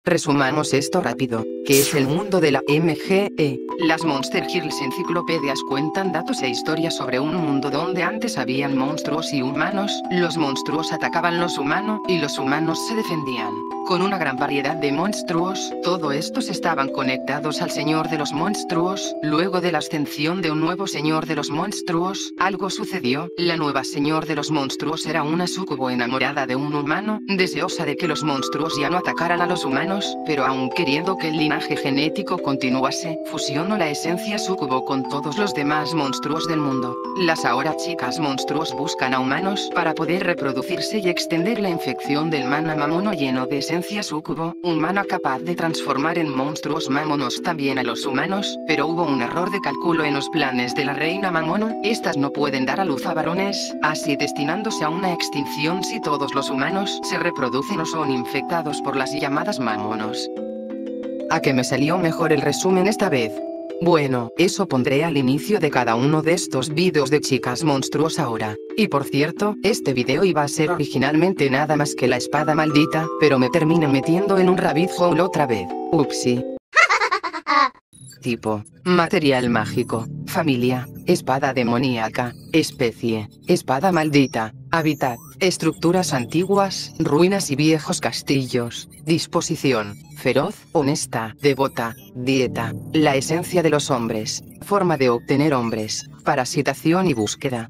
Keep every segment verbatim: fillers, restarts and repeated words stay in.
Resumamos esto rápido, que es el mundo de la M G E. Las Monster Girls enciclopedias cuentan datos e historias sobre un mundo donde antes habían monstruos y humanos, los monstruos atacaban los humanos, y los humanos se defendían. Con una gran variedad de monstruos, todos estos estaban conectados al Señor de los Monstruos. Luego de la ascensión de un nuevo Señor de los Monstruos, algo sucedió. La nueva Señor de los Monstruos era una súcubo enamorada de un humano, deseosa de que los monstruos ya no atacaran a los humanos, pero aún queriendo que el linaje genético continuase, fusionó la esencia súcubo con todos los demás monstruos del mundo. Las ahora chicas monstruos buscan a humanos para poder reproducirse y extender la infección del mana mamono lleno de esencia súcubo, un mana capaz de transformar en monstruos mamonos también a los humanos, pero hubo un error de cálculo en los planes de la reina mamono. Estas no pueden dar a luz a varones, así destinándose a una extinción si todos los humanos se reproducen o son infectados por las llamadas mamonos. ¿A qué me salió mejor el resumen esta vez? Bueno, eso pondré al inicio de cada uno de estos vídeos de chicas monstruos ahora. Y por cierto, este video iba a ser originalmente nada más que la espada maldita, pero me terminé metiendo en un rabbit hole otra vez. Upsi. Tipo, material mágico, familia, espada demoníaca, especie, espada maldita, hábitat, estructuras antiguas, ruinas y viejos castillos, disposición, feroz, honesta, devota, dieta, la esencia de los hombres, forma de obtener hombres, parasitación y búsqueda.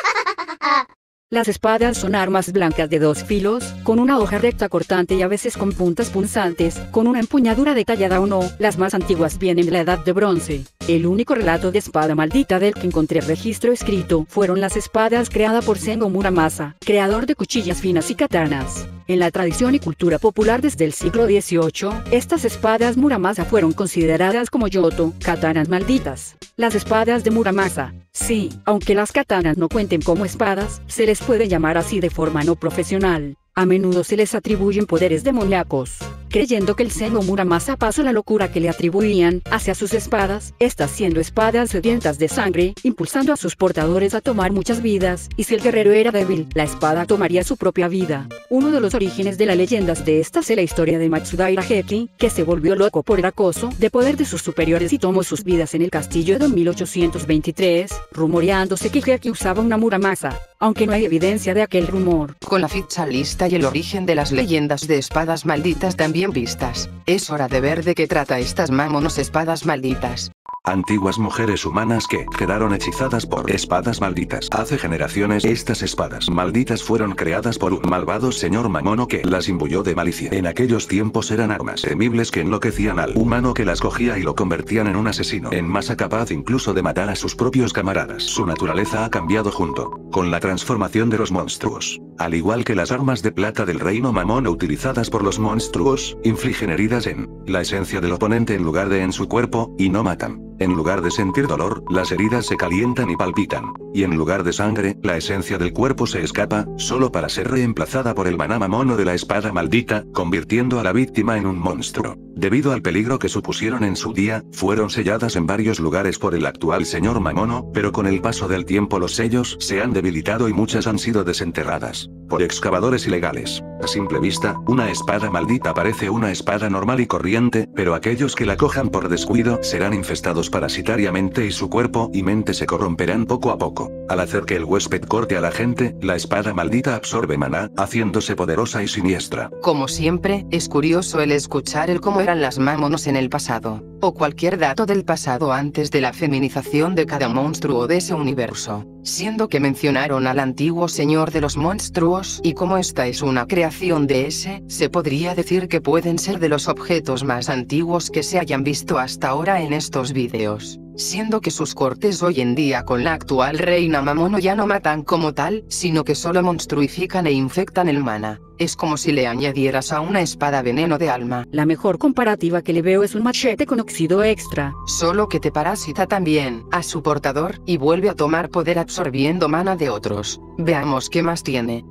Las espadas son armas blancas de dos filos, con una hoja recta cortante y a veces con puntas punzantes, con una empuñadura detallada o no. Las más antiguas vienen de la Edad de Bronce. El único relato de espada maldita del que encontré registro escrito fueron las espadas creadas por Sengo Muramasa, creador de cuchillas finas y katanas. En la tradición y cultura popular desde el siglo dieciocho, estas espadas Muramasa fueron consideradas como yoto, katanas malditas. Las espadas de Muramasa. Sí, aunque las katanas no cuenten como espadas, se les puede llamar así de forma no profesional. A menudo se les atribuyen poderes demoníacos. Creyendo que el Sengo Muramasa pasó la locura que le atribuían hacia sus espadas, estas siendo espadas sedientas de sangre, impulsando a sus portadores a tomar muchas vidas, y si el guerrero era débil, la espada tomaría su propia vida. Uno de los orígenes de las leyendas de estas es la historia de Matsuda Hirageki, que se volvió loco por el acoso de poder de sus superiores y tomó sus vidas en el castillo de mil ochocientos veintitrés, rumoreándose que Heki usaba una Muramasa, aunque no hay evidencia de aquel rumor. Con la ficha lista y el origen de las leyendas de espadas malditas también vistas, es hora de ver de qué trata estas mamonos espadas malditas. Antiguas mujeres humanas que quedaron hechizadas por espadas malditas. Hace generaciones estas espadas malditas fueron creadas por un malvado señor mamono que las imbuyó de malicia. En aquellos tiempos eran armas temibles que enloquecían al humano que las cogía y lo convertían en un asesino en masa capaz incluso de matar a sus propios camaradas. Su naturaleza ha cambiado junto con la transformación de los monstruos. Al igual que las armas de plata del reino mamono utilizadas por los monstruos, infligen heridas en la esencia del oponente en lugar de en su cuerpo, y no matan. En lugar de sentir dolor, las heridas se calientan y palpitan. Y en lugar de sangre, la esencia del cuerpo se escapa, solo para ser reemplazada por el maná mamono de la espada maldita, convirtiendo a la víctima en un monstruo. Debido al peligro que supusieron en su día, fueron selladas en varios lugares por el actual señor mamono, pero con el paso del tiempo los sellos se han debilitado y muchas han sido desenterradas por excavadores ilegales. A simple vista, una espada maldita parece una espada normal y corriente, pero aquellos que la cojan por descuido serán infestados parasitariamente y su cuerpo y mente se corromperán poco a poco. Al hacer que el huésped corte a la gente, la espada maldita absorbe maná, haciéndose poderosa y siniestra. Como siempre, es curioso el escuchar el cómo eran las mamonos en el pasado, o cualquier dato del pasado antes de la feminización de cada monstruo de ese universo, siendo que mencionaron al antiguo señor de los monstruos, y como esta es una creación de ese, se podría decir que pueden ser de los objetos más antiguos que se hayan visto hasta ahora en estos vídeos. Siendo que sus cortes hoy en día con la actual reina mamono ya no matan como tal, sino que solo monstruifican e infectan el mana. Es como si le añadieras a una espada veneno de alma. La mejor comparativa que le veo es un machete con óxido extra. Solo que te parasita también a su portador, y vuelve a tomar poder absorbiendo mana de otros. Veamos qué más tiene.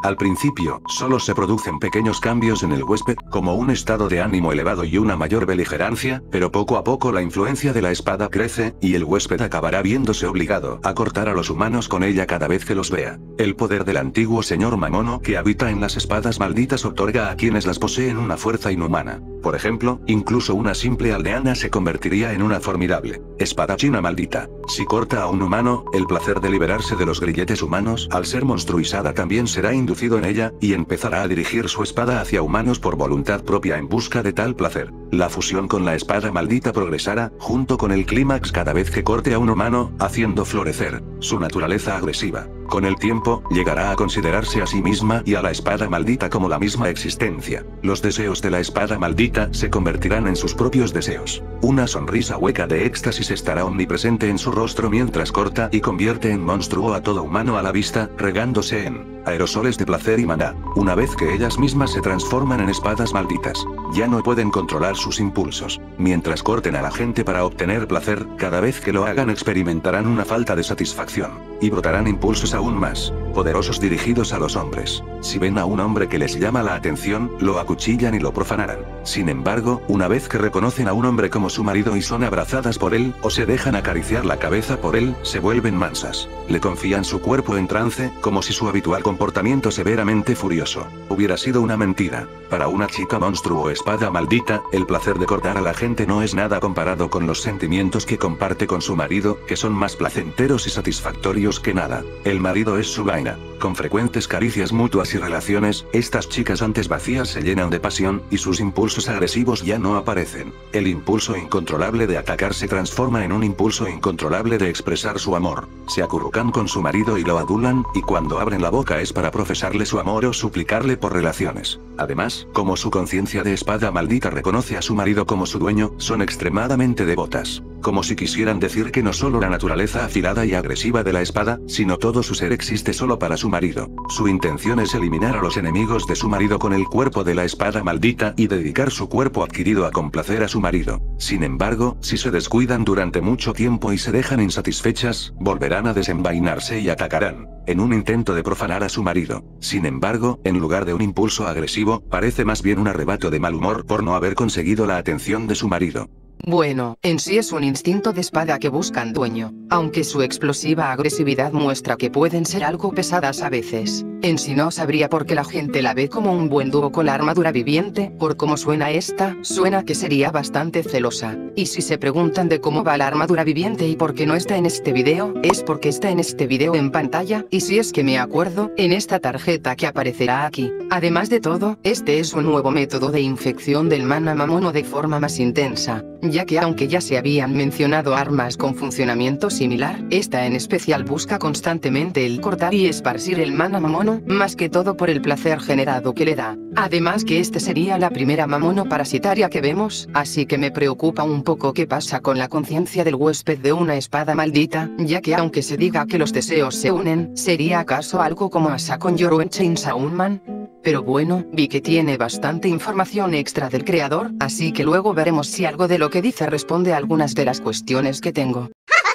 Al principio, solo se producen pequeños cambios en el huésped, como un estado de ánimo elevado y una mayor beligerancia, pero poco a poco la influencia de la espada crece, y el huésped acabará viéndose obligado a cortar a los humanos con ella cada vez que los vea. El poder del antiguo señor Mamono que habita en las espadas malditas otorga a quienes las poseen una fuerza inhumana. Por ejemplo, incluso una simple aldeana se convertiría en una formidable espadachina maldita. Si corta a un humano, el placer de liberarse de los grilletes humanos al ser monstruizada también será inducido en ella, y empezará a dirigir su espada hacia humanos por voluntad propia en busca de tal placer. La fusión con la espada maldita progresará, junto con el clímax cada vez que corte a un humano, haciendo florecer su naturaleza agresiva. Con el tiempo, llegará a considerarse a sí misma y a la espada maldita como la misma existencia. Los deseos de la espada maldita se convertirán en sus propios deseos. Una sonrisa hueca de éxtasis estará omnipresente en su rostro mientras corta y convierte en monstruo a todo humano a la vista, regándose en aerosoles de placer y maná. Una vez que ellas mismas se transforman en espadas malditas, ya no pueden controlar sus impulsos. Mientras corten a la gente para obtener placer, cada vez que lo hagan experimentarán una falta de satisfacción, y brotarán impulsos aún más poderosos dirigidos a los hombres. Si ven a un hombre que les llama la atención, lo acuchillan y lo profanarán. Sin embargo, una vez que reconocen a un hombre como su marido y son abrazadas por él, o se dejan acariciar la cabeza por él, se vuelven mansas. Le confían su cuerpo en trance, como si su habitual comportamiento severamente furioso hubiera sido una mentira. Para una chica monstruo o espada maldita, el placer de cortar a la gente no es nada comparado con los sentimientos que comparte con su marido, que son más placenteros y satisfactorios que nada. El marido es su vaina. Con frecuentes caricias mutuas y relaciones, estas chicas antes vacías se llenan de pasión, y sus impulsos agresivos ya no aparecen. El impulso incontrolable de atacar se transforma en un impulso incontrolable de expresar su amor. Se acurrucan con su marido y lo adulan, y cuando abren la boca es para profesarle su amor o suplicarle por relaciones. Además, como su conciencia de espada maldita reconoce a su marido como su dueño, son extremadamente devotas. Como si quisieran decir que no solo la naturaleza afilada y agresiva de la espada, sino todo su ser existe solo para su marido. Su intención es eliminar a los enemigos de su marido con el cuerpo de la espada maldita y dedicar su cuerpo adquirido a complacer a su marido. Sin embargo, si se descuidan durante mucho tiempo y se dejan insatisfechas, volverán a desenvainarse y atacarán, en un intento de profanar a su marido. Sin embargo, en lugar de un impulso agresivo, parece más bien un arrebato de mal humor por no haber conseguido la atención de su marido. Bueno, en sí es un instinto de espada que buscan dueño, aunque su explosiva agresividad muestra que pueden ser algo pesadas a veces. En sí no sabría por qué la gente la ve como un buen dúo con la armadura viviente, por cómo suena esta, suena que sería bastante celosa. Y si se preguntan de cómo va la armadura viviente y por qué no está en este video, es porque está en este video en pantalla, y si es que me acuerdo, en esta tarjeta que aparecerá aquí. Además de todo, este es un nuevo método de infección del mana Mamono de forma más intensa, ya que aunque ya se habían mencionado armas con funcionamiento similar, esta en especial busca constantemente el cortar y esparcir el mana Mamono, más que todo por el placer generado que le da. Además que este sería la primera Mamono parasitaria que vemos, así que me preocupa un poco qué pasa con la conciencia del huésped de una espada maldita, ya que aunque se diga que los deseos se unen, ¿sería acaso algo como Asa con Yoru en Chainsaw Man? Pero bueno, vi que tiene bastante información extra del creador, así que luego veremos si algo de lo que dice responde a algunas de las cuestiones que tengo.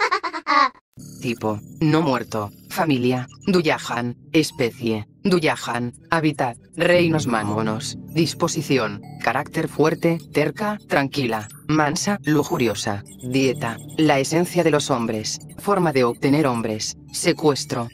Tipo, no muerto, familia, Duyahan, especie, Duyahan, hábitat, reinos mamonos, disposición, carácter fuerte, terca, tranquila, mansa, lujuriosa, dieta, la esencia de los hombres, forma de obtener hombres, secuestro.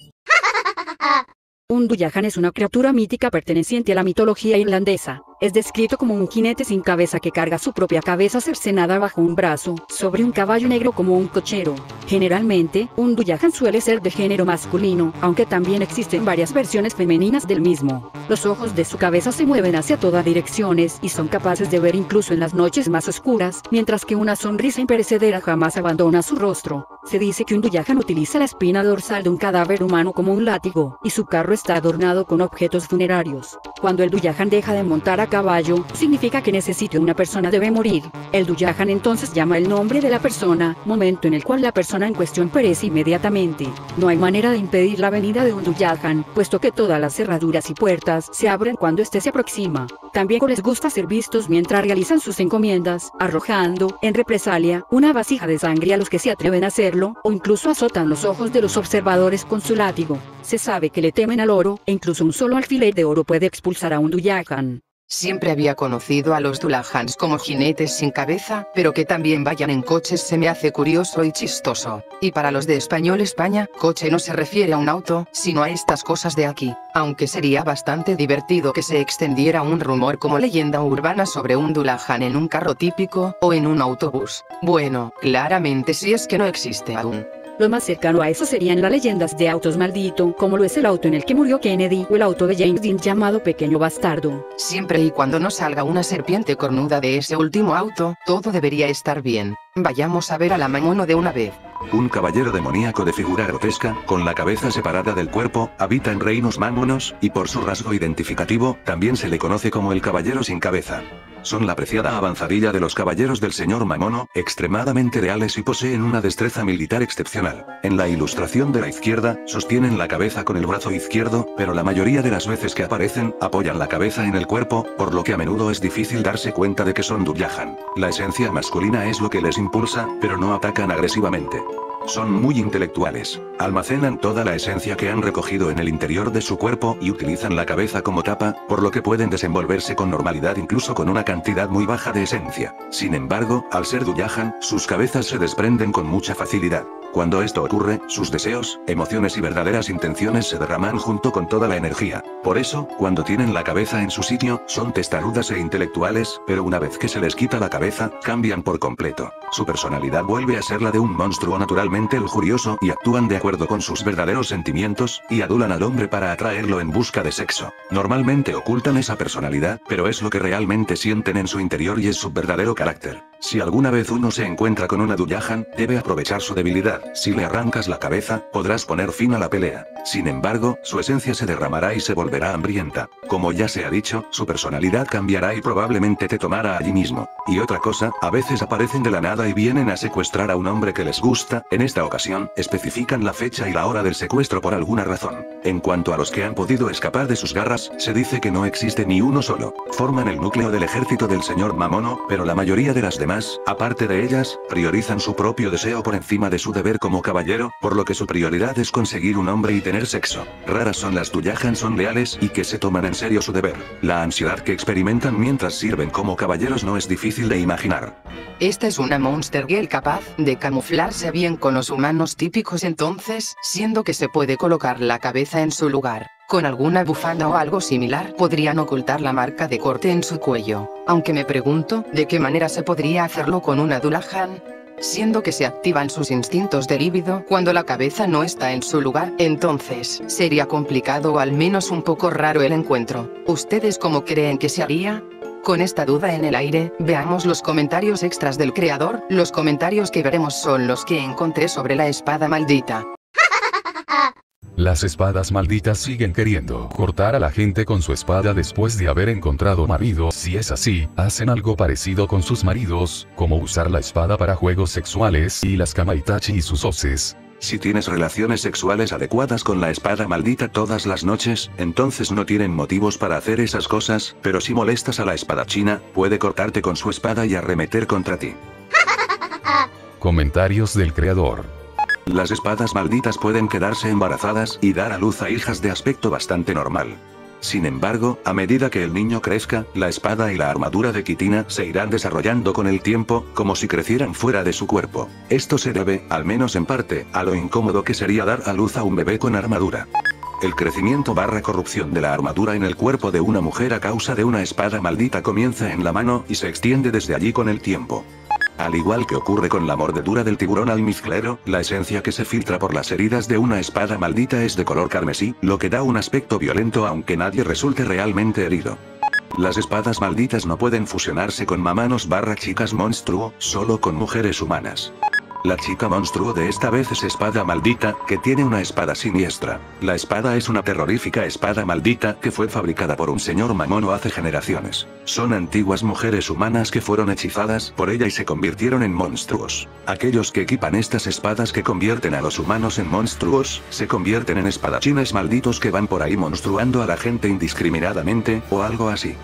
Un Duyahan es una criatura mítica perteneciente a la mitología irlandesa. Es descrito como un jinete sin cabeza que carga su propia cabeza cercenada bajo un brazo, sobre un caballo negro como un cochero. Generalmente, un Duyahan suele ser de género masculino, aunque también existen varias versiones femeninas del mismo. Los ojos de su cabeza se mueven hacia todas direcciones y son capaces de ver incluso en las noches más oscuras, mientras que una sonrisa imperecedera jamás abandona su rostro. Se dice que un Duyahan utiliza la espina dorsal de un cadáver humano como un látigo, y su carro está adornado con objetos funerarios. Cuando el Duyahan deja de montar a caballo, significa que necesita una persona debe morir. El Duyahan entonces llama el nombre de la persona, momento en el cual la persona en cuestión perece inmediatamente. No hay manera de impedir la venida de un Duyahan, puesto que todas las cerraduras y puertas se abren cuando éste se aproxima. También les gusta ser vistos mientras realizan sus encomiendas, arrojando, en represalia, una vasija de sangre a los que se atreven a hacerlo. verlo, o incluso azotan los ojos de los observadores con su látigo. Se sabe que le temen al oro, e incluso un solo alfiler de oro puede expulsar a un Dullahan. Siempre había conocido a los Dullahans como jinetes sin cabeza, pero que también vayan en coches se me hace curioso y chistoso. Y para los de Español España, coche no se refiere a un auto, sino a estas cosas de aquí, aunque sería bastante divertido que se extendiera un rumor como leyenda urbana sobre un Dullahan en un carro típico, o en un autobús. Bueno, claramente si es que no existe aún. Lo más cercano a eso serían las leyendas de autos maldito, como lo es el auto en el que murió Kennedy o el auto de James Dean llamado Pequeño Bastardo. Siempre y cuando no salga una serpiente cornuda de ese último auto, todo debería estar bien. Vayamos a ver a la Mamono de una vez. Un caballero demoníaco de figura grotesca, con la cabeza separada del cuerpo, habita en reinos mámonos, y por su rasgo identificativo, también se le conoce como el caballero sin cabeza. Son la preciada avanzadilla de los caballeros del señor Mamono, extremadamente leales y poseen una destreza militar excepcional. En la ilustración de la izquierda, sostienen la cabeza con el brazo izquierdo, pero la mayoría de las veces que aparecen, apoyan la cabeza en el cuerpo, por lo que a menudo es difícil darse cuenta de que son Dullahan. La esencia masculina es lo que les impulsa, pero no atacan agresivamente. Son muy intelectuales. Almacenan toda la esencia que han recogido en el interior de su cuerpo y utilizan la cabeza como tapa, por lo que pueden desenvolverse con normalidad incluso con una cantidad muy baja de esencia. Sin embargo, al ser Dullahan, sus cabezas se desprenden con mucha facilidad. Cuando esto ocurre, sus deseos, emociones y verdaderas intenciones se derraman junto con toda la energía. Por eso, cuando tienen la cabeza en su sitio, son testarudas e intelectuales, pero una vez que se les quita la cabeza, cambian por completo. Su personalidad vuelve a ser la de un monstruo naturalmente lujurioso y actúan de acuerdo con sus verdaderos sentimientos, y adulan al hombre para atraerlo en busca de sexo. Normalmente ocultan esa personalidad, pero es lo que realmente sienten en su interior y es su verdadero carácter. Si alguna vez uno se encuentra con una Dullahan, debe aprovechar su debilidad. Si le arrancas la cabeza, podrás poner fin a la pelea. Sin embargo, su esencia se derramará y se volverá hambrienta. Como ya se ha dicho, su personalidad cambiará y probablemente te tomará allí mismo. Y otra cosa, a veces aparecen de la nada y vienen a secuestrar a un hombre que les gusta. En esta ocasión, especifican la fecha y la hora del secuestro por alguna razón. En cuanto a los que han podido escapar de sus garras, se dice que no existe ni uno solo. Forman el núcleo del ejército del señor Mamono, pero la mayoría de las demás, aparte de ellas, priorizan su propio deseo por encima de su deber como caballero, por lo que su prioridad es conseguir un hombre y tener sexo. Raras son las Dullahan son leales y que se toman en serio su deber. La ansiedad que experimentan mientras sirven como caballeros no es difícil de imaginar. Esta es una Monster Girl capaz de camuflarse bien con los humanos típicos entonces, siendo que se puede colocar la cabeza en su lugar. Con alguna bufanda o algo similar podrían ocultar la marca de corte en su cuello, aunque me pregunto, ¿de qué manera se podría hacerlo con una Dullahan? Siendo que se activan sus instintos de líbido cuando la cabeza no está en su lugar, entonces, sería complicado o al menos un poco raro el encuentro. ¿Ustedes cómo creen que se haría? Con esta duda en el aire, veamos los comentarios extras del creador. Los comentarios que veremos son los que encontré sobre la espada maldita. Las espadas malditas siguen queriendo cortar a la gente con su espada después de haber encontrado marido. Si es así, hacen algo parecido con sus maridos, como usar la espada para juegos sexuales y las kamaitachi y sus hoces. Si tienes relaciones sexuales adecuadas con la espada maldita todas las noches, entonces no tienen motivos para hacer esas cosas, pero si molestas a la espadachina, puede cortarte con su espada y arremeter contra ti. Comentarios del creador. Las espadas malditas pueden quedarse embarazadas y dar a luz a hijas de aspecto bastante normal. Sin embargo, a medida que el niño crezca, la espada y la armadura de quitina se irán desarrollando con el tiempo, como si crecieran fuera de su cuerpo. Esto se debe, al menos en parte, a lo incómodo que sería dar a luz a un bebé con armadura. El crecimiento barra corrupción de la armadura en el cuerpo de una mujer a causa de una espada maldita comienza en la mano y se extiende desde allí con el tiempo. Al igual que ocurre con la mordedura del tiburón almizclero, la esencia que se filtra por las heridas de una espada maldita es de color carmesí, lo que da un aspecto violento aunque nadie resulte realmente herido. Las espadas malditas no pueden fusionarse con mamanos barra chicas monstruo, solo con mujeres humanas. La chica monstruo de esta vez es espada maldita, que tiene una espada siniestra. La espada es una terrorífica espada maldita que fue fabricada por un señor mamono hace generaciones. Son antiguas mujeres humanas que fueron hechizadas por ella y se convirtieron en monstruos. Aquellos que equipan estas espadas que convierten a los humanos en monstruos, se convierten en espadachines malditos que van por ahí monstruando a la gente indiscriminadamente, o algo así.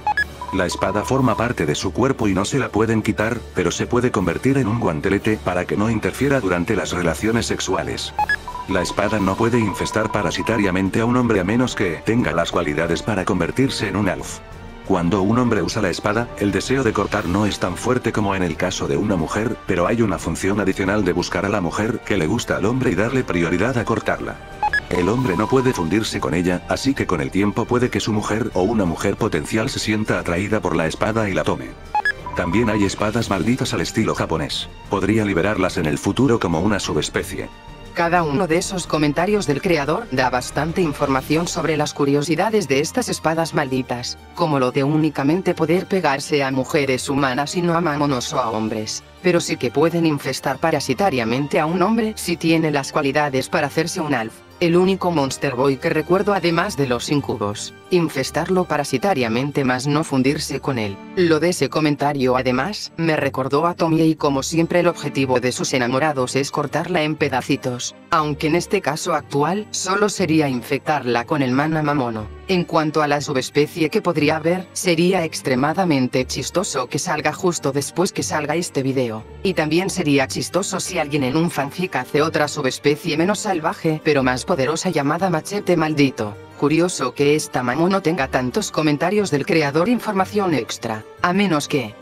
La espada forma parte de su cuerpo y no se la pueden quitar, pero se puede convertir en un guantelete para que no interfiera durante las relaciones sexuales. La espada no puede infestar parasitariamente a un hombre a menos que tenga las cualidades para convertirse en un elf. Cuando un hombre usa la espada, el deseo de cortar no es tan fuerte como en el caso de una mujer, pero hay una función adicional de buscar a la mujer que le gusta al hombre y darle prioridad a cortarla. El hombre no puede fundirse con ella, así que con el tiempo puede que su mujer o una mujer potencial se sienta atraída por la espada y la tome. También hay espadas malditas al estilo japonés. Podría liberarlas en el futuro como una subespecie. Cada uno de esos comentarios del creador da bastante información sobre las curiosidades de estas espadas malditas, como lo de únicamente poder pegarse a mujeres humanas y no a mamonos o a hombres, pero sí que pueden infestar parasitariamente a un hombre si tiene las cualidades para hacerse un elf. El único Monster Boy que recuerdo además de los incubos, infestarlo parasitariamente más no fundirse con él. Lo de ese comentario además, me recordó a Tomie y como siempre el objetivo de sus enamorados es cortarla en pedacitos, aunque en este caso actual, solo sería infectarla con el mana mamono. En cuanto a la subespecie que podría haber, sería extremadamente chistoso que salga justo después que salga este video. Y también sería chistoso si alguien en un fanfic hace otra subespecie menos salvaje pero más poderosa llamada machete maldito. Curioso que esta mamono tenga tantos comentarios del creador información extra, a menos que...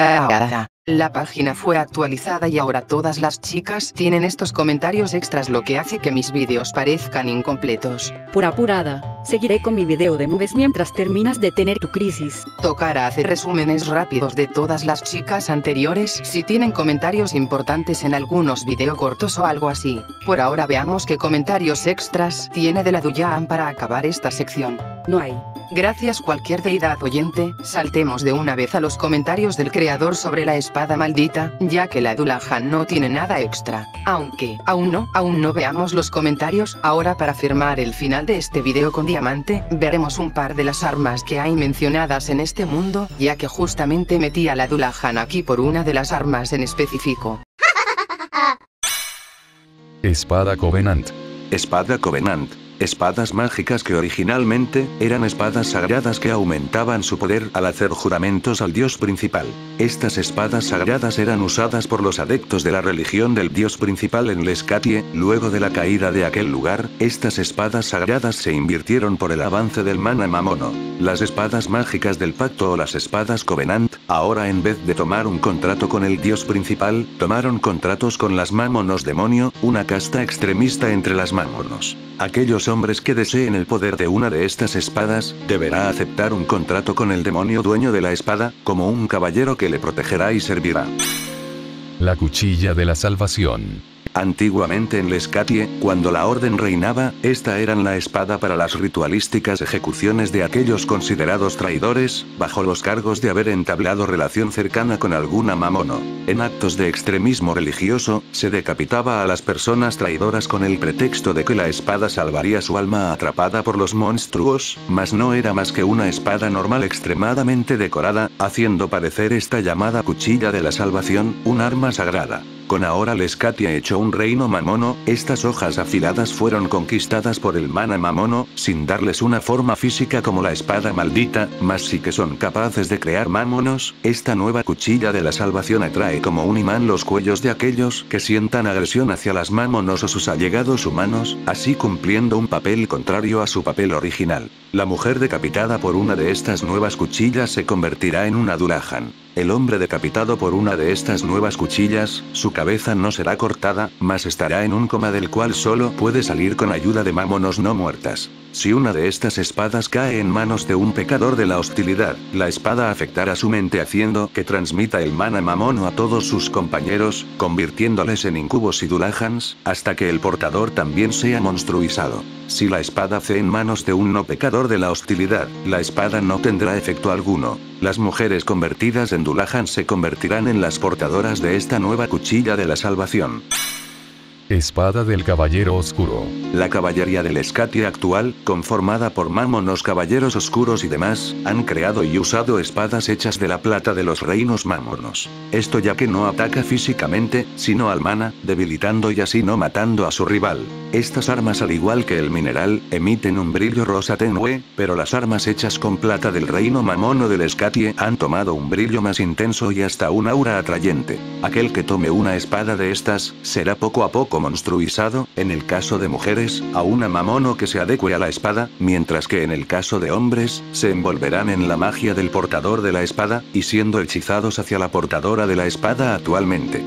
Ah, la página fue actualizada y ahora todas las chicas tienen estos comentarios extras, lo que hace que mis vídeos parezcan incompletos. Por apurada, seguiré con mi video de nubes mientras terminas de tener tu crisis. Tocará hacer resúmenes rápidos de todas las chicas anteriores si tienen comentarios importantes en algunos video cortos o algo así. Por ahora veamos qué comentarios extras tiene de la Duyan para acabar esta sección. No hay. Gracias cualquier deidad oyente, saltemos de una vez a los comentarios del creador sobre la espada maldita, ya que la Dullahan no tiene nada extra. Aunque, aún no, aún no veamos los comentarios. Ahora para firmar el final de este video con diamante, veremos un par de las armas que hay mencionadas en este mundo, ya que justamente metí a la Dullahan aquí por una de las armas en específico. Espada Covenant. Espada Covenant. Espadas mágicas que originalmente eran espadas sagradas que aumentaban su poder al hacer juramentos al dios principal. Estas espadas sagradas eran usadas por los adeptos de la religión del dios principal en Lescatie. Luego de la caída de aquel lugar, estas espadas sagradas se invirtieron por el avance del mana mamono. Las espadas mágicas del pacto o las espadas Covenant, ahora en vez de tomar un contrato con el dios principal, tomaron contratos con las mamonos demonio, una casta extremista entre las mamonos. Aquellos hombres que deseen el poder de una de estas espadas, deberá aceptar un contrato con el demonio dueño de la espada, como un caballero que le protegerá y servirá. La cuchilla de la salvación. Antiguamente en Lescatie, cuando la orden reinaba, esta eran la espada para las ritualísticas ejecuciones de aquellos considerados traidores, bajo los cargos de haber entablado relación cercana con alguna mamono. En actos de extremismo religioso, se decapitaba a las personas traidoras con el pretexto de que la espada salvaría su alma atrapada por los monstruos, mas no era más que una espada normal extremadamente decorada, haciendo parecer esta llamada cuchilla de la salvación, un arma sagrada. Con ahora Lescatie hecho un reino mamono, estas hojas afiladas fueron conquistadas por el mana mamono, sin darles una forma física como la espada maldita, mas sí que son capaces de crear mamonos. Esta nueva cuchilla de la salvación atrae como un imán los cuellos de aquellos que sientan agresión hacia las mamonos o sus allegados humanos, así cumpliendo un papel contrario a su papel original. La mujer decapitada por una de estas nuevas cuchillas se convertirá en una Dullahan. El hombre decapitado por una de estas nuevas cuchillas, su cabeza no será cortada, mas estará en un coma del cual solo puede salir con ayuda de mamonos no muertas. Si una de estas espadas cae en manos de un pecador de la hostilidad, la espada afectará su mente haciendo que transmita el mana mamono a todos sus compañeros, convirtiéndoles en incubos y Dullahans, hasta que el portador también sea monstruizado. Si la espada cae en manos de un no pecador de la hostilidad, la espada no tendrá efecto alguno. Las mujeres convertidas en Dullahan se convertirán en las portadoras de esta nueva cuchilla de la salvación. Espada del Caballero Oscuro. La caballería del Scathie actual, conformada por Mamonos caballeros oscuros y demás, han creado y usado espadas hechas de la plata de los reinos Mamonos. Esto ya que no ataca físicamente, sino al mana, debilitando y así no matando a su rival. Estas armas, al igual que el mineral, emiten un brillo rosa tenue, pero las armas hechas con plata del reino Mamono del Scathie han tomado un brillo más intenso y hasta un aura atrayente. Aquel que tome una espada de estas, será poco a poco monstruizado, en el caso de mujeres, a una Mamono que se adecue a la espada, mientras que en el caso de hombres, se envolverán en la magia del portador de la espada, y siendo hechizados hacia la portadora de la espada actualmente.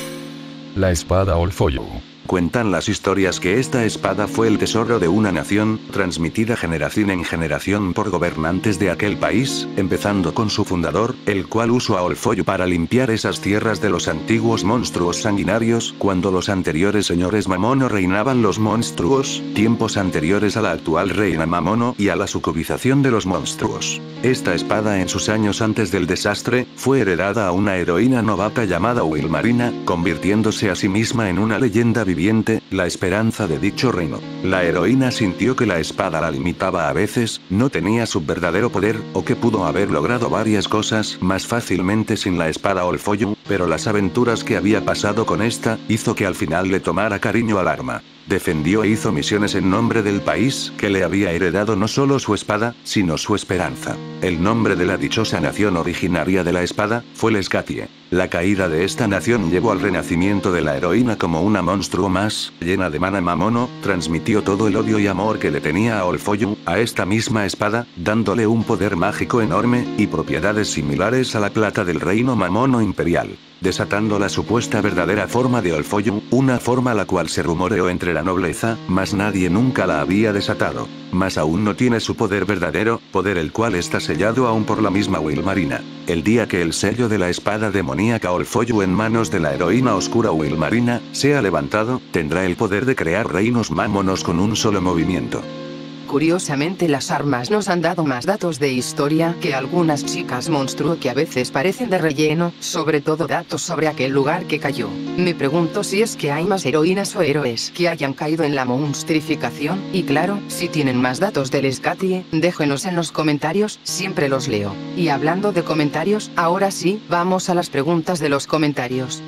La espada Olfoyu. Cuentan las historias que esta espada fue el tesoro de una nación, transmitida generación en generación por gobernantes de aquel país, empezando con su fundador, el cual usó a Olfoyu para limpiar esas tierras de los antiguos monstruos sanguinarios, cuando los anteriores señores Mamono reinaban los monstruos, tiempos anteriores a la actual reina Mamono y a la sucubización de los monstruos. Esta espada en sus años antes del desastre, fue heredada a una heroína novata llamada Wilmarina, convirtiéndose a sí misma en una leyenda viviente, la esperanza de dicho reino. La heroína sintió que la espada la limitaba a veces, no tenía su verdadero poder, o que pudo haber logrado varias cosas más fácilmente sin la espada Olfoyu, pero las aventuras que había pasado con esta, hizo que al final le tomara cariño al arma. Defendió e hizo misiones en nombre del país, que le había heredado no solo su espada, sino su esperanza. El nombre de la dichosa nación originaria de la espada, fue el Scathie. La caída de esta nación llevó al renacimiento de la heroína como una monstruo más, llena de mana Mamono, transmitió todo el odio y amor que le tenía a Olfoyu, a esta misma espada, dándole un poder mágico enorme, y propiedades similares a la plata del reino Mamono imperial. Desatando la supuesta verdadera forma de Olfoyu, una forma la cual se rumoreó entre la nobleza, mas nadie nunca la había desatado. Mas aún no tiene su poder verdadero, poder el cual está sellado aún por la misma Wilmarina. El día que el sello de la espada demoníaca Olfoyu en manos de la heroína oscura Wilmarina, sea levantado, tendrá el poder de crear reinos Mamonos con un solo movimiento. Curiosamente las armas nos han dado más datos de historia que algunas chicas monstruo que a veces parecen de relleno, sobre todo datos sobre aquel lugar que cayó. Me pregunto si es que hay más heroínas o héroes que hayan caído en la monstrificación, y claro, si tienen más datos del Scathie, déjenos en los comentarios, siempre los leo. Y hablando de comentarios, ahora sí, vamos a las preguntas de los comentarios.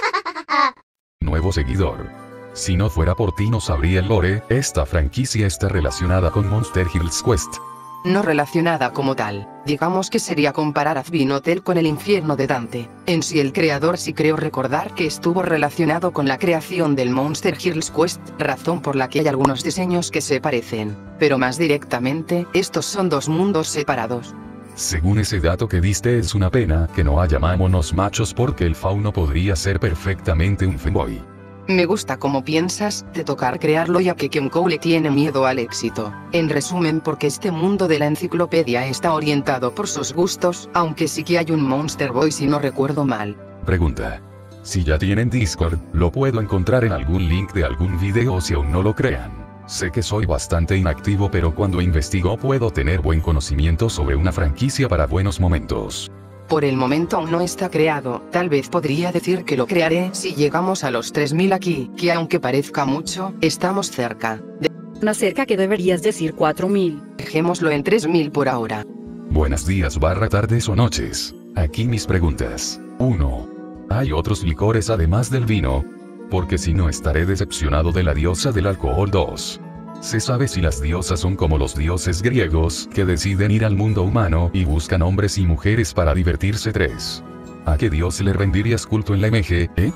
Nuevo seguidor. Si no fuera por ti no sabría el lore, esta franquicia está relacionada con Monster Hills Quest. No relacionada como tal, digamos que sería comparar a Azbin Hotel con el infierno de Dante. En sí el creador sí creo recordar que estuvo relacionado con la creación del Monster Hills Quest, razón por la que hay algunos diseños que se parecen, pero más directamente, estos son dos mundos separados. Según ese dato que diste es una pena que no haya Mamonos machos porque el fauno podría ser perfectamente un femboy. Me gusta cómo piensas, de tocar crearlo ya que Ken Cole tiene miedo al éxito. En resumen porque este mundo de la enciclopedia está orientado por sus gustos, aunque sí que hay un Monster Boy si no recuerdo mal. Pregunta. Si ya tienen Discord, ¿lo puedo encontrar en algún link de algún video si aún no lo crean? Sé que soy bastante inactivo pero cuando investigo puedo tener buen conocimiento sobre una franquicia para buenos momentos. Por el momento aún no está creado, tal vez podría decir que lo crearé si llegamos a los tres mil aquí, que aunque parezca mucho, estamos cerca. De Más cerca que deberías decir cuatro mil. Dejémoslo en tres mil por ahora. Buenos días barra tardes o noches. Aquí mis preguntas. uno. ¿Hay otros licores además del vino? Porque si no estaré decepcionado de la diosa del alcohol. dos. ¿Se sabe si las diosas son como los dioses griegos, que deciden ir al mundo humano y buscan hombres y mujeres para divertirse? tres. ¿A qué dios le rendirías culto en la M G, eh?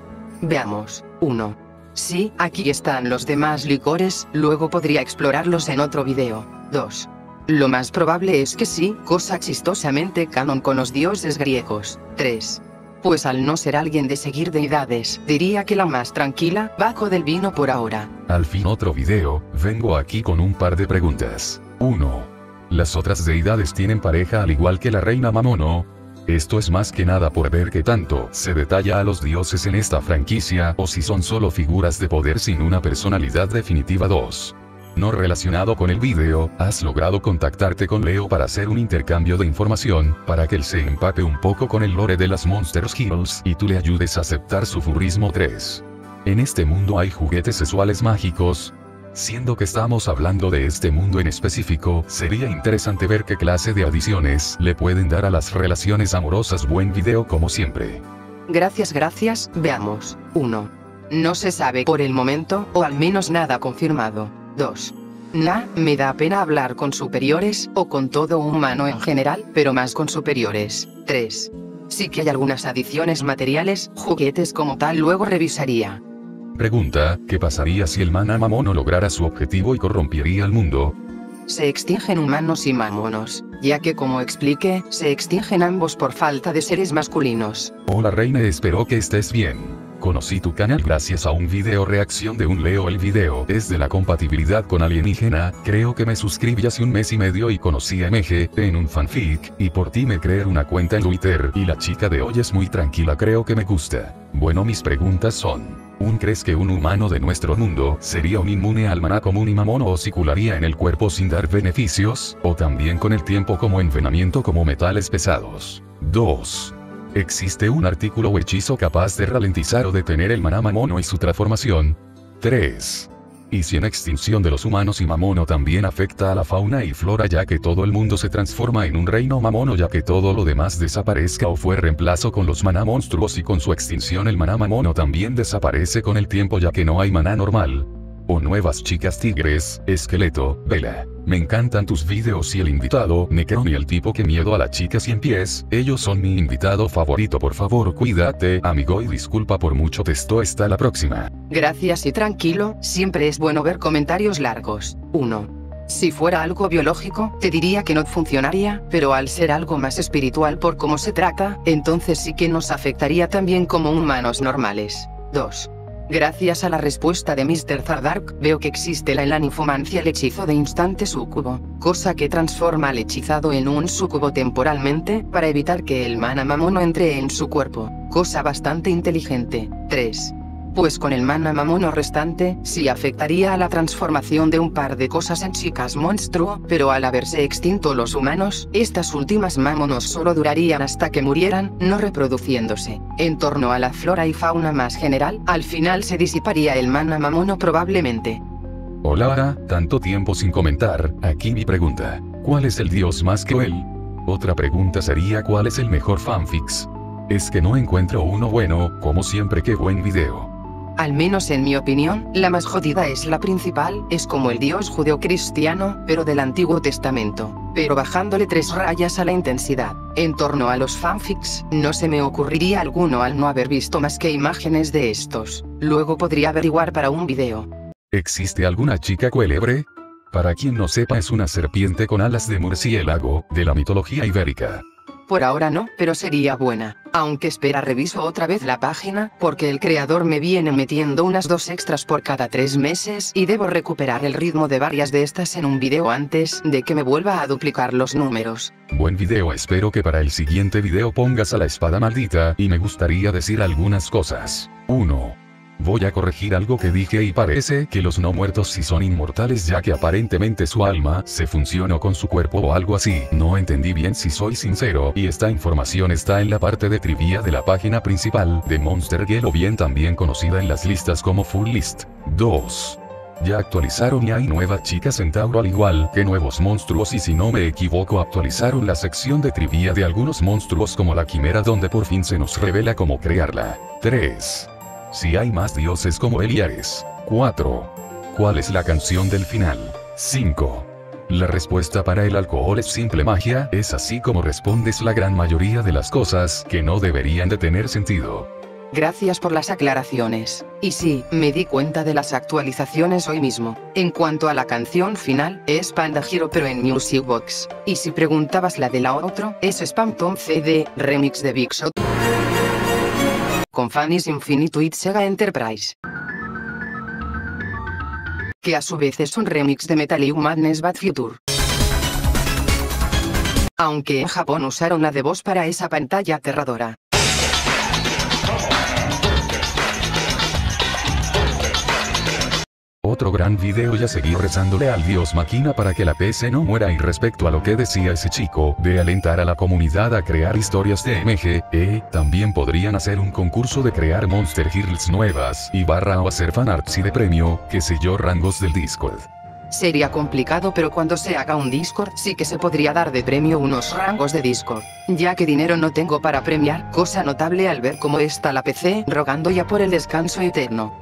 Veamos. uno. Sí, aquí están los demás licores, luego podría explorarlos en otro video. dos. Lo más probable es que sí, cosa chistosamente canon con los dioses griegos. tres. Pues al no ser alguien de seguir deidades, diría que la más tranquila, bajo del vino por ahora. Al fin otro video, vengo aquí con un par de preguntas. uno. ¿Las otras deidades tienen pareja al igual que la reina Mamono? Esto es más que nada por ver qué tanto se detalla a los dioses en esta franquicia o si son solo figuras de poder sin una personalidad definitiva. dos. No relacionado con el video, has logrado contactarte con Leo para hacer un intercambio de información, para que él se empape un poco con el lore de las Monster Hills y tú le ayudes a aceptar su furrismo. tres. En este mundo hay juguetes sexuales mágicos. Siendo que estamos hablando de este mundo en específico, sería interesante ver qué clase de adiciones le pueden dar a las relaciones amorosas. Buen video como siempre. Gracias, gracias, veamos. uno. No se sabe por el momento, o al menos nada confirmado. dos. Nah, me da pena hablar con superiores, o con todo humano en general, pero más con superiores. tres. Sí que hay algunas adiciones materiales, juguetes como tal, luego revisaría. Pregunta, ¿qué pasaría si el mana mamono lograra su objetivo y corrompería al mundo? Se extinguen humanos y mamonos, ya que como expliqué, se extinguen ambos por falta de seres masculinos. Hola reina, espero que estés bien. Conocí tu canal gracias a un video reacción de un Leo. El video es de la compatibilidad con alienígena. Creo que me suscribí hace un mes y medio y conocí a M G en un fanfic, y por ti me creé una cuenta en Twitter, y la chica de hoy es muy tranquila, creo que me gusta. Bueno, mis preguntas son: ¿un crees que un humano de nuestro mundo sería un inmune al maná común y mamono o circularía en el cuerpo sin dar beneficios, o también con el tiempo como envenenamiento como metales pesados? dos. ¿Existe un artículo o hechizo capaz de ralentizar o detener el maná mamono y su transformación? tres. ¿Y si en extinción de los humanos y mamono también afecta a la fauna y flora, ya que todo el mundo se transforma en un reino mamono, ya que todo lo demás desaparezca o fue reemplazo con los maná monstruos, y con su extinción el maná mamono también desaparece con el tiempo ya que no hay maná normal? O nuevas chicas tigres, esqueleto, vela. Me encantan tus videos y el invitado, Necron, y el tipo que miedo a las chicas cien pies, ellos son mi invitado favorito. Por favor cuídate, amigo, y disculpa por mucho texto. Hasta la próxima. Gracias y tranquilo, siempre es bueno ver comentarios largos. uno. Si fuera algo biológico, te diría que no funcionaría, pero al ser algo más espiritual por cómo se trata, entonces sí que nos afectaría también como humanos normales. dos. Gracias a la respuesta de mister Zardark, veo que existe la en la ninfomancia, el hechizo de instante súcubo, cosa que transforma al hechizado en un súcubo temporalmente, para evitar que el mana mamono entre en su cuerpo, cosa bastante inteligente. tres. Pues con el mana mamono restante, sí afectaría a la transformación de un par de cosas en chicas monstruo, pero al haberse extinto los humanos, estas últimas mamonos solo durarían hasta que murieran, no reproduciéndose. En torno a la flora y fauna más general, al final se disiparía el mana mamono probablemente. Hola, Ara, tanto tiempo sin comentar. Aquí mi pregunta: ¿cuál es el dios más cruel? Otra pregunta sería: ¿cuál es el mejor fanfics? Es que no encuentro uno bueno, como siempre. Qué buen video. Al menos en mi opinión, la más jodida es la principal, es como el dios judeocristiano, pero del Antiguo Testamento, pero bajándole tres rayas a la intensidad. En torno a los fanfics, no se me ocurriría alguno al no haber visto más que imágenes de estos. Luego podría averiguar para un video. ¿Existe alguna chica cuélebre? Para quien no sepa, es una serpiente con alas de murciélago, de la mitología ibérica. Por ahora no, pero sería buena. Aunque espera, reviso otra vez la página, porque el creador me viene metiendo unas dos extras por cada tres meses y debo recuperar el ritmo de varias de estas en un video antes de que me vuelva a duplicar los números. Buen video, espero que para el siguiente video pongas a la espada maldita, y me gustaría decir algunas cosas. uno. Voy a corregir algo que dije y parece que los no muertos sí son inmortales, ya que aparentemente su alma se funcionó con su cuerpo o algo así. No entendí bien, si soy sincero, y esta información está en la parte de trivia de la página principal de Monster Girl, o bien también conocida en las listas como Full List. dos. Ya actualizaron y hay nuevas chicas centauro, al igual que nuevos monstruos, y si no me equivoco actualizaron la sección de trivia de algunos monstruos como la quimera, donde por fin se nos revela cómo crearla. tres. Si hay más dioses como Eliares. cuatro. ¿Cuál es la canción del final? cinco. La respuesta para el alcohol es simple magia, es así como respondes la gran mayoría de las cosas que no deberían de tener sentido. Gracias por las aclaraciones. Y sí, me di cuenta de las actualizaciones hoy mismo. En cuanto a la canción final, es Panda Hero pero en Music Box. Y si preguntabas la de la otro, es Spam Tom C D, remix de Big Shot. Con Fanny's Infinitude Sega Enterprise, que a su vez es un remix de Metallic Madness Bad Future. Aunque en Japón usaron la de voz para esa pantalla aterradora. otro gran video y a seguir rezándole al dios máquina para que la P C no muera. Y respecto a lo que decía ese chico, de alentar a la comunidad a crear historias de M G E, también podrían hacer un concurso de crear Monster Hearts nuevas, y barra o hacer fanarts y de premio, que sé yo, rangos del Discord. Sería complicado, pero cuando se haga un Discord sí que se podría dar de premio unos rangos de Discord, ya que dinero no tengo para premiar, cosa notable al ver cómo está la P C rogando ya por el descanso eterno.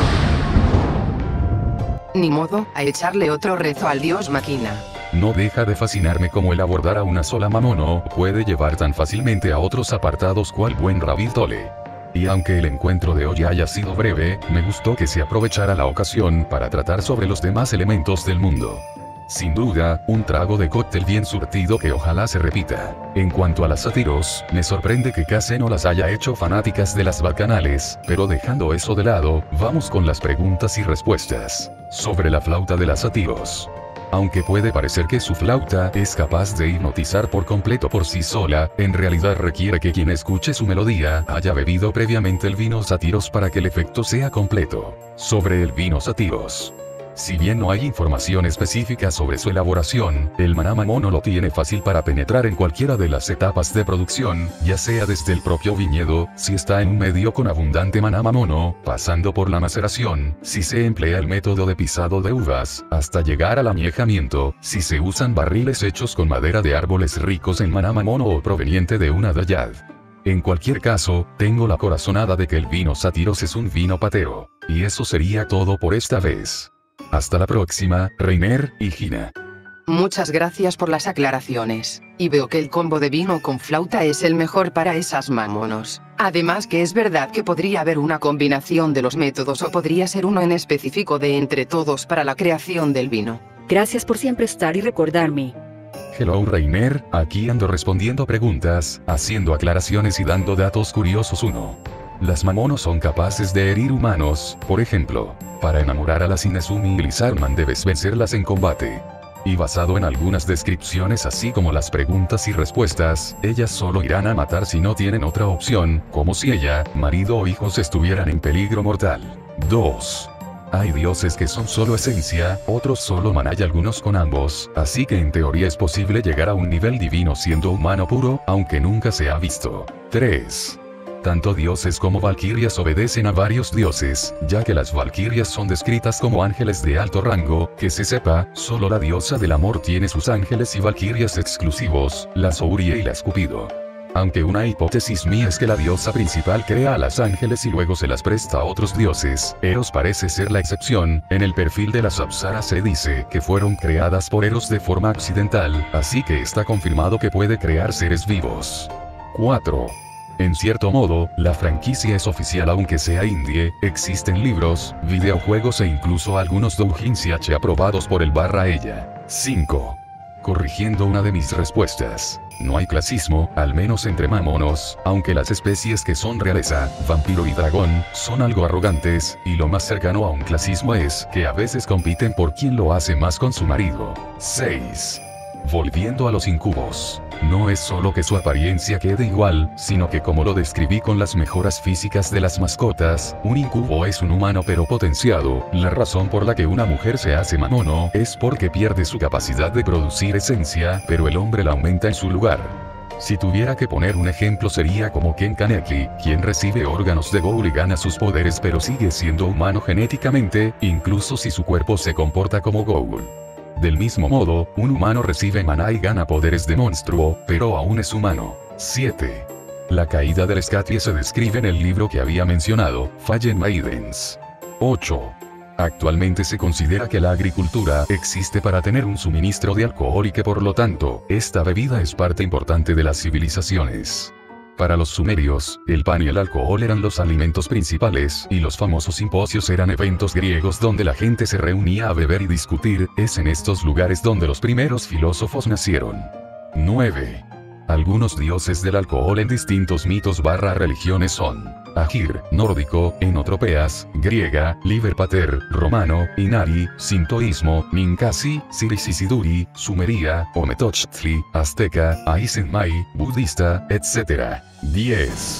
Ni modo, a echarle otro rezo al dios máquina. No deja de fascinarme cómo el abordar a una sola Mamono puede llevar tan fácilmente a otros apartados cual buen Rabbit Hole. Y aunque el encuentro de hoy haya sido breve, me gustó que se aprovechara la ocasión para tratar sobre los demás elementos del mundo. Sin duda, un trago de cóctel bien surtido que ojalá se repita. En cuanto a las sátiros, me sorprende que Kase no las haya hecho fanáticas de las bacanales, pero dejando eso de lado, vamos con las preguntas y respuestas. Sobre la flauta de las sátiros. Aunque puede parecer que su flauta es capaz de hipnotizar por completo por sí sola, en realidad requiere que quien escuche su melodía haya bebido previamente el vino sátiros para que el efecto sea completo. Sobre el vino sátiros. Si bien no hay información específica sobre su elaboración, el maná Mamono lo tiene fácil para penetrar en cualquiera de las etapas de producción, ya sea desde el propio viñedo, si está en un medio con abundante maná Mamono, pasando por la maceración, si se emplea el método de pisado de uvas, hasta llegar al añejamiento, si se usan barriles hechos con madera de árboles ricos en maná Mamono o proveniente de una dayad. En cualquier caso, tengo la corazonada de que el vino sátiros es un vino patero. Y eso sería todo por esta vez. Hasta la próxima, Reiner y Gina. Muchas gracias por las aclaraciones, y veo que el combo de vino con flauta es el mejor para esas Mamonos. Además que es verdad que podría haber una combinación de los métodos o podría ser uno en específico de entre todos para la creación del vino. Gracias por siempre estar y recordarme. Hello Reiner, aquí ando respondiendo preguntas, haciendo aclaraciones y dando datos curiosos. Uno. Las Mamonos son capaces de herir humanos, por ejemplo. Para enamorar a las Inezumi y Lizardman debes vencerlas en combate. Y basado en algunas descripciones así como las preguntas y respuestas, ellas solo irán a matar si no tienen otra opción, como si ella, marido o hijos estuvieran en peligro mortal. dos. Hay dioses que son solo esencia, otros solo maná y algunos con ambos, así que en teoría es posible llegar a un nivel divino siendo humano puro, aunque nunca se ha visto. tres. Tanto dioses como valquirias obedecen a varios dioses, ya que las valquirias son descritas como ángeles de alto rango, que se sepa, solo la diosa del amor tiene sus ángeles y valquirias exclusivos, la Souria y la Cupido. Aunque una hipótesis mía es que la diosa principal crea a las ángeles y luego se las presta a otros dioses, Eros parece ser la excepción. En el perfil de las Apsaras se dice que fueron creadas por Eros de forma accidental, así que está confirmado que puede crear seres vivos. cuatro. En cierto modo, la franquicia es oficial aunque sea indie, existen libros, videojuegos e incluso algunos doujinshi aprobados por el barra ella. cinco. Corrigiendo una de mis respuestas. No hay clasismo, al menos entre Mamonos, aunque las especies que son realeza, vampiro y dragón, son algo arrogantes, y lo más cercano a un clasismo es que a veces compiten por quién lo hace más con su marido. seis. Volviendo a los incubos. No es solo que su apariencia quede igual, sino que como lo describí con las mejoras físicas de las mascotas, un incubo es un humano pero potenciado. La razón por la que una mujer se hace Mamono es porque pierde su capacidad de producir esencia, pero el hombre la aumenta en su lugar. Si tuviera que poner un ejemplo sería como Ken Kaneki, quien recibe órganos de Ghoul y gana sus poderes pero sigue siendo humano genéticamente, incluso si su cuerpo se comporta como Ghoul. Del mismo modo, un humano recibe maná y gana poderes de monstruo, pero aún es humano. siete. La caída del Scatry se describe en el libro que había mencionado, Fallen Maidens. ocho. Actualmente se considera que la agricultura existe para tener un suministro de alcohol y que por lo tanto, esta bebida es parte importante de las civilizaciones. Para los sumerios, el pan y el alcohol eran los alimentos principales, y los famosos simposios eran eventos griegos donde la gente se reunía a beber y discutir. Es en estos lugares donde los primeros filósofos nacieron. nueve. Algunos dioses del alcohol en distintos mitos barra religiones son Agir, nórdico, Enotropeas, griega, Liber Pater, romano, Inari, sintoísmo, Ninkasi, Sirisisiduri, sumería, Ometochtli, azteca, Aizenmai, budista, etcétera. diez.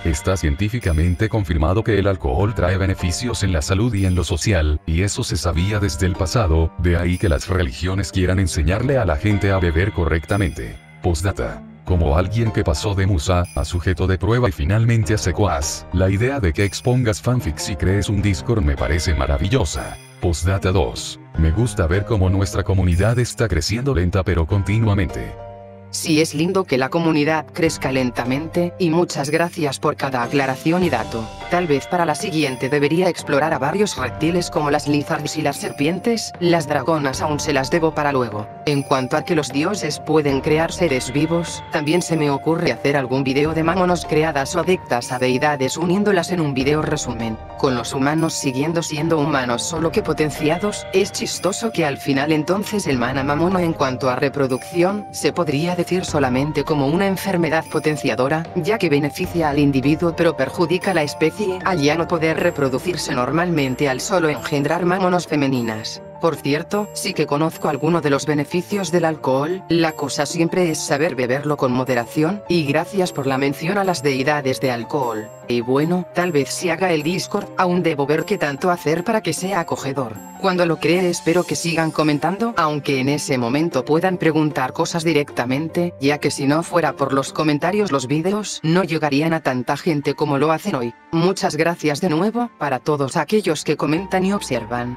Está científicamente confirmado que el alcohol trae beneficios en la salud y en lo social, y eso se sabía desde el pasado, de ahí que las religiones quieran enseñarle a la gente a beber correctamente. Postdata. Como alguien que pasó de musa a sujeto de prueba y finalmente a secuaz, la idea de que expongas fanfics y crees un Discord me parece maravillosa. Postdata dos. Me gusta ver cómo nuestra comunidad está creciendo lenta pero continuamente. Sí, es lindo que la comunidad crezca lentamente, y muchas gracias por cada aclaración y dato. Tal vez para la siguiente debería explorar a varios reptiles como las lizards y las serpientes, las dragonas aún se las debo para luego. En cuanto a que los dioses pueden crear seres vivos, también se me ocurre hacer algún video de mamonos creadas o adictas a deidades uniéndolas en un video resumen, con los humanos siguiendo siendo humanos solo que potenciados. Es chistoso que al final entonces el mana mamono en cuanto a reproducción, se podría decir solamente como una enfermedad potenciadora, ya que beneficia al individuo pero perjudica a la especie al ya no poder reproducirse normalmente al solo engendrar mamonos femeninas. Por cierto, sí que conozco alguno de los beneficios del alcohol, la cosa siempre es saber beberlo con moderación, y gracias por la mención a las deidades de alcohol. Y bueno, tal vez si haga el Discord, aún debo ver qué tanto hacer para que sea acogedor. Cuando lo cree espero que sigan comentando, aunque en ese momento puedan preguntar cosas directamente, ya que si no fuera por los comentarios los vídeos no llegarían a tanta gente como lo hacen hoy. Muchas gracias de nuevo, para todos aquellos que comentan y observan.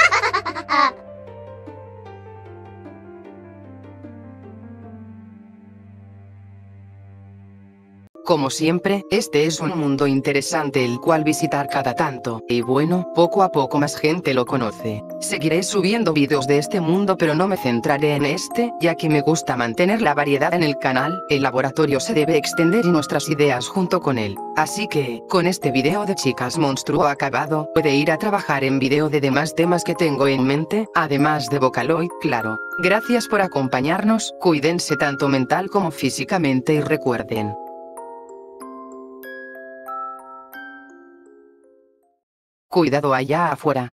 Como siempre, este es un mundo interesante el cual visitar cada tanto, y bueno, poco a poco más gente lo conoce. Seguiré subiendo vídeos de este mundo pero no me centraré en este, ya que me gusta mantener la variedad en el canal, el laboratorio se debe extender y nuestras ideas junto con él. Así que, con este video de chicas monstruo acabado, puede ir a trabajar en video de demás temas que tengo en mente, además de Vocaloid, claro. Gracias por acompañarnos, cuídense tanto mental como físicamente y recuerden. Cuidado allá afuera.